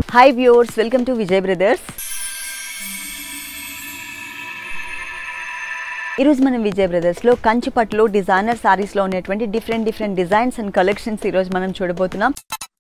Hi viewers, welcome to Vijay Brothers. ఈరోజు మనం Vijay బ్రదర్స్లో కంచిపట్టులో designer సారీస్లో ఉన్నటువంటి డిఫరెంట్ డిజైన్స్ అండ్ కలెక్షన్స్ ఈరోజు మనం చూడబోతున్నాం.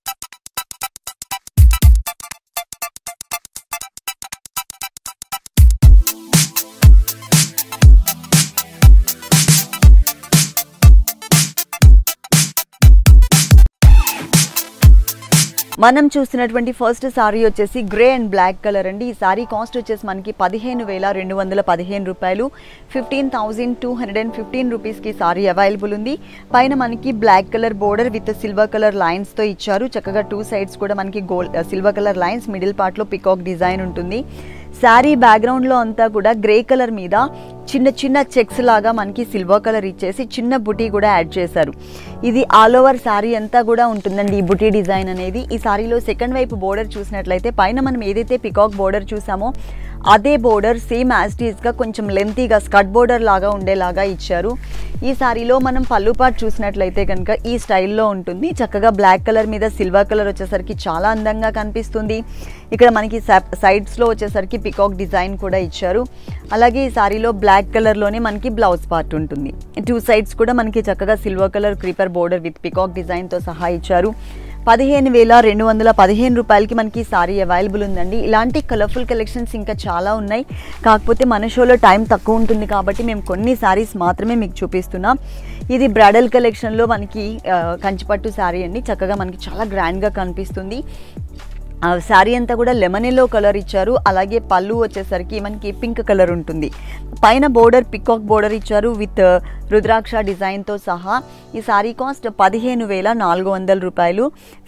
మనం చూస్తున్నటువంటి ఫస్ట్ సారీ వచ్చేసి గ్రే అండ్ బ్లాక్ కలర్ అండి. ఈ సారీ కాస్ట్ వచ్చేసి మనకి 15,215 రూపాయలు, 15,215 రూపీస్కి సారీ అవైలబుల్ ఉంది. పైన మనకి black colour border with silver colour లైన్స్తో ఇచ్చారు. చక్కగా టూ సైడ్స్ కూడా మనకి సిల్వర్ కలర్ లైన్స్, మిడిల్ పార్ట్లో పికాక్ డిజైన్ ఉంటుంది. శారీ బ్యాక్గ్రౌండ్లో అంతా కూడా గ్రే కలర్ మీద చిన్న చెక్స్ లాగా మనకి సిల్వర్ కలర్ ఇచ్చేసి చిన్న బుటీ కూడా యాడ్ చేశారు. ఇది ఆల్ ఓవర్ శారీ అంతా కూడా ఉంటుందండి ఈ బుటీ డిజైన్ అనేది. ఈ శారీలో సెకండ్ వైపు బోర్డర్ చూసినట్లయితే పైన మనం ఏదైతే పికాక్ బోర్డర్ చూసామో అదే బోర్డర్ సేమ్ యాజ్ ఇట్ ఈస్గా కొంచెం లెంతీగా స్కర్ట్ బోర్డర్ లాగా ఉండేలాగా ఇచ్చారు. ఈ శారీలో మనం పళ్ళు పార్ట్ చూసినట్లయితే కనుక ఈ స్టైల్లో ఉంటుంది. చక్కగా బ్లాక్ కలర్ మీద సిల్వర్ కలర్ వచ్చేసరికి చాలా అందంగా కనిపిస్తుంది. ఇక్కడ మనకి సైడ్స్లో వచ్చేసరికి పికాక్ డిజైన్ కూడా ఇచ్చారు. అలాగే ఈ శారీలో బ్లాక్ కలర్లోనే మనకి బ్లౌజ్ పార్ట్ ఉంటుంది. టూ సైడ్స్ కూడా మనకి చక్కగా silver colour creeper border with peacock డిజైన్తో సహా ఇచ్చారు. 15,215 రూపాయలకి మనకి సారీ అవైలబుల్ ఉందండి. ఇలాంటి కలర్ఫుల్ కలెక్షన్స్ ఇంకా చాలా ఉన్నాయి. కాకపోతే మన షోలో టైం తక్కువ ఉంటుంది కాబట్టి మేము కొన్ని సారీస్ మాత్రమే మీకు చూపిస్తున్నాం. ఇది బ్రైడల్ కలెక్షన్లో మనకి కంచిపట్టు సారీ అండి. చక్కగా మనకి చాలా గ్రాండ్గా కనిపిస్తుంది. శారీ అంతా కూడా లెమన్ ఎల్లో కలర్ ఇచ్చారు. అలాగే పళ్ళు వచ్చేసరికి మనకి పింక్ కలర్ ఉంటుంది. పైన బోర్డర్ పికాక్ బోర్డర్ ఇచ్చారు విత్ రుద్రాక్ష డిజైన్తో సహా. ఈ శారీ కాస్ట్ 15,400 రూపాయలు,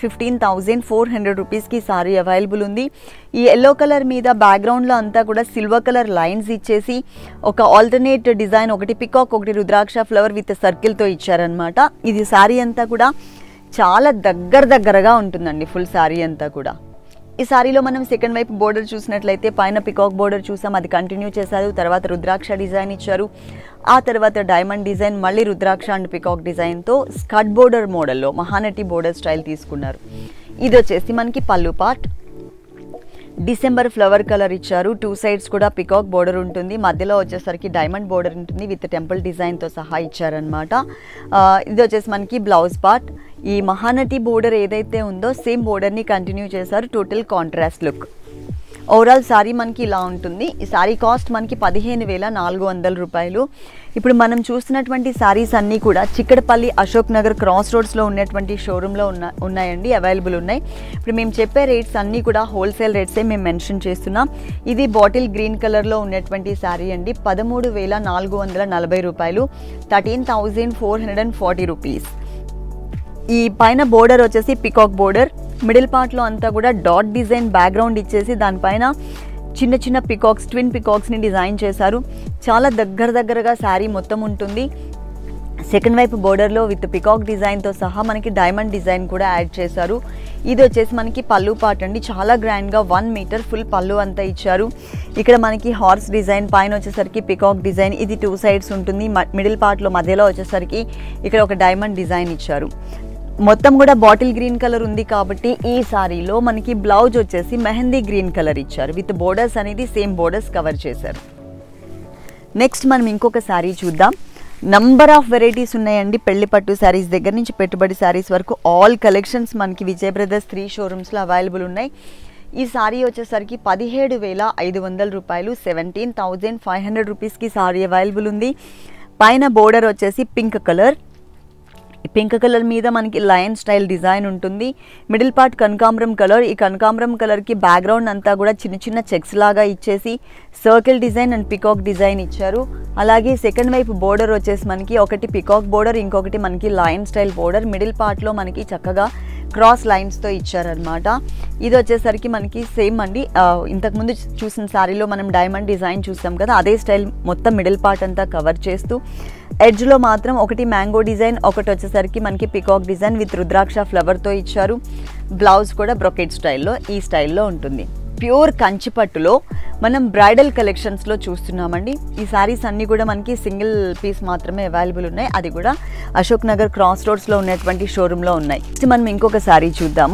15,400 రూపీస్కి సారీ అవైలబుల్ ఉంది. ఈ ఎల్లో కలర్ మీద బ్యాక్గ్రౌండ్లో అంతా కూడా సిల్వర్ కలర్ లైన్స్ ఇచ్చేసి ఒక ఆల్టర్నేట్ డిజైన్, ఒకటి పికాక్ ఒకటి రుద్రాక్ష ఫ్లవర్ విత్ సర్కిల్తో ఇచ్చారనమాట. ఇది శారీ అంతా కూడా చాలా దగ్గరగా ఉంటుందండి ఫుల్ శారీ అంతా కూడా. ఈ సారీలో మనం సెకండ్ వైపు బోర్డర్ చూసినట్లయితే పైన పికాక్ బోర్డర్ చూసాం, అది కంటిన్యూ చేశారు. తర్వాత రుద్రాక్ష డిజైన్ ఇచ్చారు. ఆ తర్వాత డైమండ్ డిజైన్, మళ్ళీ రుద్రాక్ష అండ్ పికాక్ డిజైన్తో స్కర్ట్ బోర్డర్ మోడల్లో మహానటి బోర్డర్ స్టైల్ తీసుకున్నారు. ఇది వచ్చేసి మనకి pallu part. December flower colour ఇచ్చారు. టూ సైడ్స్ కూడా పికాక్ బోర్డర్ ఉంటుంది. మధ్యలో వచ్చేసరికి డైమండ్ బోర్డర్ ఉంటుంది విత్ టెంపుల్ డిజైన్తో సహా ఇచ్చారనమాట. ఇది వచ్చేసి మనకి బ్లౌజ్ పార్ట్. ఈ మహానటి బోర్డర్ ఏదైతే ఉందో సేమ్ బోర్డర్ని కంటిన్యూ చేశారు. Total contrast look. Overall sari మనకి ఇలా ఉంటుంది. ఈ సారీ కాస్ట్ మనకి 15,400 రూపాయలు. ఇప్పుడు మనం చూస్తున్నటువంటి సారీస్ అన్నీ కూడా చిక్కడపల్లి అశోక్ నగర్ క్రాస్ రోడ్స్లో ఉన్నటువంటి షోరూంలో ఉన్నాయండి, అవైలబుల్ ఉన్నాయి. ఇప్పుడు మేము చెప్పే రేట్స్ అన్నీ కూడా హోల్సేల్ రేట్సే మేము మెన్షన్ చేస్తున్నాం. ఇది బాటిల్ గ్రీన్ కలర్లో ఉన్నటువంటి సారీ అండి. 13,440 రూపాయలు, 13,440 రూపీస్. ఈ పైన బోర్డర్ వచ్చేసి పికాక్ బోర్డర్. మిడిల్ పార్ట్లో అంతా కూడా డాట్ డిజైన్ బ్యాక్గ్రౌండ్ ఇచ్చేసి దానిపైన చిన్న పికాక్స్, ట్విన్ పికాక్స్ని డిజైన్ చేశారు. చాలా దగ్గరగా శారీ మొత్తం ఉంటుంది. సెకండ్ వైపు బోర్డర్లో విత్ పికాక్ డిజైన్తో సహా మనకి డైమండ్ డిజైన్ కూడా యాడ్ చేశారు. ఇది వచ్చేసి మనకి పళ్ళు పార్ట్ అండి. చాలా గ్రాండ్గా 1 మీటర్ ఫుల్ పళ్ళు అంతా ఇచ్చారు. ఇక్కడ మనకి హార్స్ డిజైన్, పైన వచ్చేసరికి పికాక్ డిజైన్, ఇది టూ సైడ్స్ ఉంటుంది. మిడిల్ పార్ట్లో మధ్యలో వచ్చేసరికి ఇక్కడ ఒక డైమండ్ డిజైన్ ఇచ్చారు. మొత్తం కూడా బాటిల్ గ్రీన్ కలర్ ఉంది కాబట్టి ఈ సారీలో మనకి బ్లౌజ్ వచ్చేసి మెహందీ గ్రీన్ కలర్ ఇచ్చారు. విత్ బోర్డర్స్ అనేది సేమ్ బోర్డర్స్ కవర్ చేశారు. నెక్స్ట్ మనం ఇంకొక సారీ చూద్దాం. నంబర్ ఆఫ్ వెరైటీస్ ఉన్నాయండి. పెళ్లి పట్టు శారీస్ దగ్గర నుంచి పెట్టుబడి శారీస్ వరకు ఆల్ కలెక్షన్స్ మనకి విజయ్ బ్రదర్స్ 3 షోరూమ్స్లో అవైలబుల్ ఉన్నాయి. ఈ సారీ వచ్చేసరికి 17,500 రూపాయలు, 17,500 రూపీస్కి సారీ అవైలబుల్ ఉంది. పైన బోర్డర్ వచ్చేసి పింక్ కలర్. పింక్ కలర్ మీద మనకి లయన్ స్టైల్ డిజైన్ ఉంటుంది. మిడిల్ పార్ట్ కనకాంబరం కలర్. ఈ కనకాంబరం కలర్కి బ్యాక్గ్రౌండ్ అంతా కూడా చిన్న చెక్స్ లాగా ఇచ్చేసి circle design and peacock design ఇచ్చారు. అలాగే సెకండ్ వైపు బోర్డర్ వచ్చేసి మనకి ఒకటి పికాక్ బోర్డర్, ఇంకొకటి మనకి లయన్ స్టైల్ బోర్డర్. మిడిల్ పార్ట్లో మనకి చక్కగా క్రాస్ లైన్స్తో ఇచ్చారనమాట. ఇది వచ్చేసరికి మనకి సేమ్ అండి, ఇంతకుముందు చూసిన శారీలో మనం డైమండ్ డిజైన్ చూసాం కదా, అదే స్టైల్ మొత్తం మిడిల్ పార్ట్ అంతా కవర్ చేస్తూ ఎడ్జ్లో మాత్రం ఒకటి మ్యాంగో డిజైన్, ఒకటి వచ్చేసరికి మనకి పికాక్ డిజైన్ విత్ రుద్రాక్ష ఫ్లవర్తో ఇచ్చారు. బ్లౌజ్ కూడా బ్రొకెట్ స్టైల్లో ఈ స్టైల్లో ఉంటుంది. ప్యూర్ కంచిపట్టులో మనం బ్రైడల్ కలెక్షన్స్లో చూస్తున్నామండి. ఈ సారీస్ అన్నీ కూడా మనకి సింగిల్ పీస్ మాత్రమే అవైలబుల్ ఉన్నాయి. అది కూడా అశోక్ నగర్ క్రాస్ రోడ్స్లో ఉన్నటువంటి షోరూంలో ఉన్నాయి. మనం ఇంకొక సారీ చూద్దాము.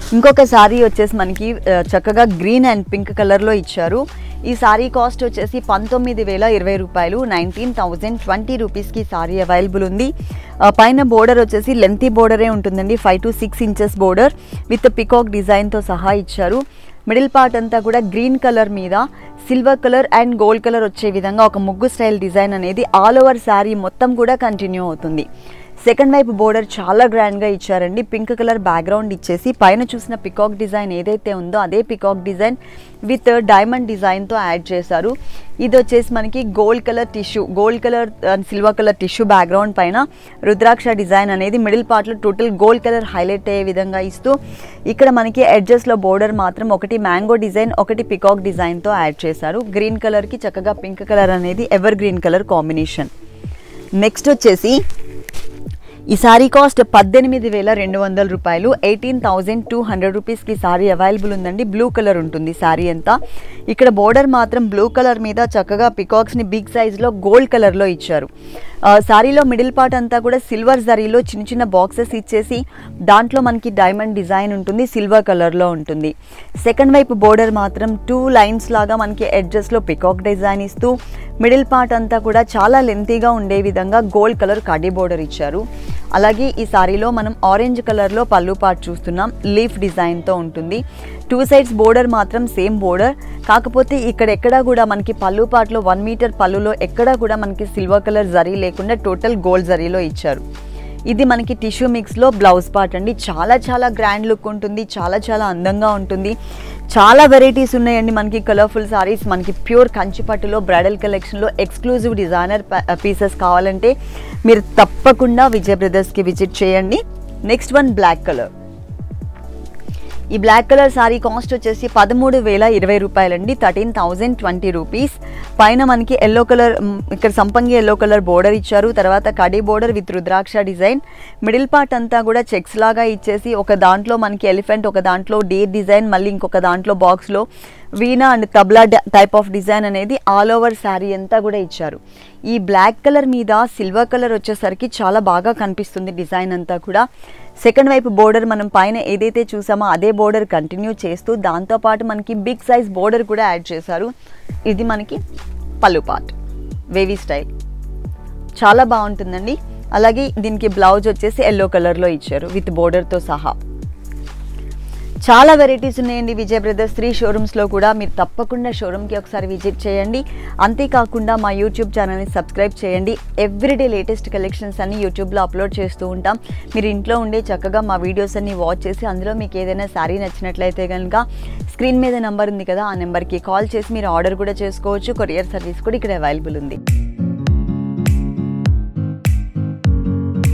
ఇంకొక సారీ వచ్చేసి మనకి చక్కగా గ్రీన్ అండ్ పింక్ కలర్లో ఇచ్చారు. ఈ సారీ కాస్ట్ వచ్చేసి 19,020 రూపాయలు, 19,020 రూపీస్కి సారీ అవైలబుల్ ఉంది. పైన బోర్డర్ వచ్చేసి లెంతీ బోర్డరే ఉంటుందండి, 5 to 6 inches border with peacock డిజైన్తో సహా ఇచ్చారు. మిడిల్ పార్ట్ అంతా కూడా గ్రీన్ కలర్ మీద silver colour and gold colour వచ్చే విధంగా ఒక ముగ్గు స్టైల్ డిజైన్ అనేది ఆల్ ఓవర్ శారీ మొత్తం కూడా కంటిన్యూ అవుతుంది. సెకండ్ వైపు బోర్డర్ చాలా గ్రాండ్గా ఇచ్చారండి. పింక్ కలర్ బ్యాక్గ్రౌండ్ ఇచ్చేసి పైన చూసిన పికాక్ డిజైన్ ఏదైతే ఉందో అదే పికాక్ డిజైన్ విత్ డైమండ్ డిజైన్తో యాడ్ చేశారు. ఇది వచ్చేసి మనకి gold colour and silver colour tissue బ్యాక్గ్రౌండ్ పైన రుద్రాక్ష డిజైన్ అనేది మిడిల్ పార్ట్లో టోటల్ గోల్డ్ కలర్ హైలైట్ అయ్యే విధంగా ఇస్తూ ఇక్కడ మనకి ఎడ్జెస్లో బోర్డర్ మాత్రం ఒకటి మ్యాంగో డిజైన్, ఒకటి పికాక్ డిజైన్తో యాడ్ చేశారు. గ్రీన్ కలర్కి చక్కగా పింక్ కలర్ అనేది evergreen colour combination. Next వచ్చేసి ఈ సారీ కాస్ట్ 18,200 రూపాయలు, 18,200 రూపీస్కి సారీ అవైలబుల్ ఉందండి. బ్లూ కలర్ ఉంటుంది సారీ అంతా. ఇక్కడ బోర్డర్ మాత్రం బ్లూ కలర్ మీద చక్కగా పికాక్స్ని బిగ్ సైజ్లో గోల్డ్ కలర్లో ఇచ్చారు. సారీలో మిడిల్ పార్ట్ అంతా కూడా సిల్వర్ జరీలో చిన్న చిన్న బాక్సెస్ ఇచ్చేసి దాంట్లో మనకి డైమండ్ డిజైన్ ఉంటుంది, సిల్వర్ కలర్లో ఉంటుంది. సెకండ్ వైపు బోర్డర్ మాత్రం 2 లైన్స్ లాగా మనకి ఎడ్జెస్లో పికాక్ డిజైన్ ఇస్తూ మిడిల్ పార్ట్ అంతా కూడా చాలా లెంతీగా ఉండే విధంగా గోల్డ్ కలర్ కడ్డీ బోర్డర్ ఇచ్చారు. అలాగే ఈ సారీలో మనం ఆరెంజ్ కలర్లో పళ్ళు పార్ట్ చూస్తున్నాం, లీఫ్ డిజైన్తో ఉంటుంది. 2 sides బోర్డర్ మాత్రం సేమ్ బోర్డర్, కాకపోతే ఇక్కడెక్కడా కూడా మనకి పళ్ళు పార్ట్లో 1 మీటర్ పళ్ళులో ఎక్కడా కూడా మనకి సిల్వర్ కలర్ జరీ లేకుండా టోటల్ గోల్డ్ జరీలో ఇచ్చారు. ఇది మనకి టిష్యూ మిక్స్లో బ్లౌజ్ పార్ట్ అండి. చాలా గ్రాండ్ లుక్ ఉంటుంది, చాలా అందంగా ఉంటుంది. చాలా వెరైటీస్ ఉన్నాయండి మనకి కలర్ఫుల్ సారీస్. మనకి ప్యూర్ కంచిపట్టులో బ్రైడల్ కలెక్షన్లో ఎక్స్క్లూజివ్ డిజైనర్ పీసెస్ కావాలంటే మీరు తప్పకుండా విజయ్ బ్రదర్స్కి విజిట్ చేయండి. Next one black colour. ఈ బ్లాక్ కలర్ సారీ కాస్ట్ వచ్చేసి 13,020 రూపాయలండి, 13,020 రూపీస్. పైన మనకి ఎల్లో కలర్, ఇక్కడ సంపంగి ఎల్లో కలర్ బోర్డర్ ఇచ్చారు. తర్వాత కడీ border with rudraksha design. Middle part అంతా కూడా చెక్స్ లాగా ఇచ్చేసి ఒక దాంట్లో మనకి ఎలిఫెంట్, ఒక దాంట్లో డేర్ డిజైన్, మళ్ళీ ఇంకొక దాంట్లో బాక్స్లో veena and tabla type of design అనేది ఆల్ ఓవర్ శారీ అంతా కూడా ఇచ్చారు. ఈ బ్లాక్ కలర్ మీద సిల్వర్ కలర్ వచ్చేసరికి చాలా బాగా కనిపిస్తుంది డిజైన్ అంతా కూడా. సెకండ్ వైపు బోర్డర్ మనం పైన ఏదైతే చూసామో అదే బోర్డర్ కంటిన్యూ చేస్తూ దాంతోపాటు మనకి బిగ్ సైజ్ బోర్డర్ కూడా యాడ్ చేశారు. ఇది మనకి పళ్ళు పార్ట్, వేవీ స్టైల్, చాలా బాగుంటుందండి. అలాగే దీనికి బ్లౌజ్ వచ్చేసి ఎల్లో కలర్లో ఇచ్చారు విత్ బోర్డర్తో సహా. చాలా వెరైటీస్ ఉన్నాయండి విజయ్ బ్రదర్స్ 3 షోరూమ్స్లో కూడా. మీరు తప్పకుండా షోరూమ్కి ఒకసారి విజిట్ చేయండి. అంతేకాకుండా మా యూట్యూబ్ ఛానల్ని సబ్స్క్రైబ్ చేయండి. ఎవ్రీడే లేటెస్ట్ కలెక్షన్స్ అన్ని యూట్యూబ్లో అప్లోడ్ చేస్తూ ఉంటాం. మీరు ఇంట్లో ఉండే చక్కగా మా వీడియోస్ అన్ని వాచ్ చేసి అందులో మీకు ఏదైనా శారీ నచ్చినట్లయితే కనుక స్క్రీన్ మీద నెంబర్ ఉంది కదా, ఆ నెంబర్కి కాల్ చేసి మీరు ఆర్డర్ కూడా చేసుకోవచ్చు. కొరియర్ సర్వీస్ కూడా ఇక్కడ అవైలబుల్ ఉంది.